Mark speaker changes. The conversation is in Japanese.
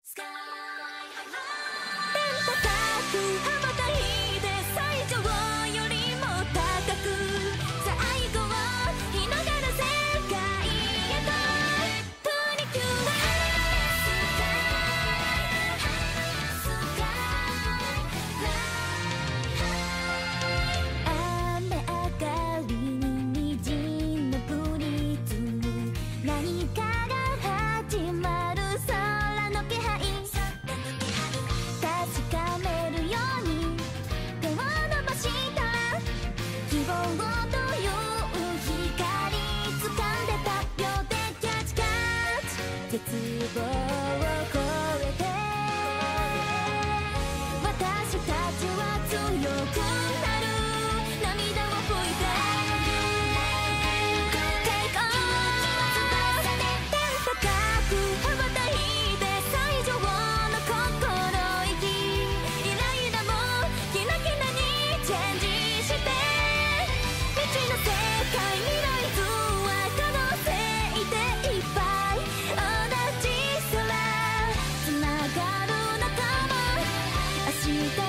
Speaker 1: 高く羽ばたいて最上よりも高く最後を広がる世界へとプリキュア雨上がりに虹のプリズム何かが始まる空の気配確かめるように手を伸ばした希望という光掴んでた秒でキャッチキャッチ絶望を超えて私たちは強くなる涙を拭いて Take on 天高く羽ばたいて最上の心意気イライラもキラキラにチェンジして未知の世界未来図は可能性でいっぱい同じ空つながる仲間明日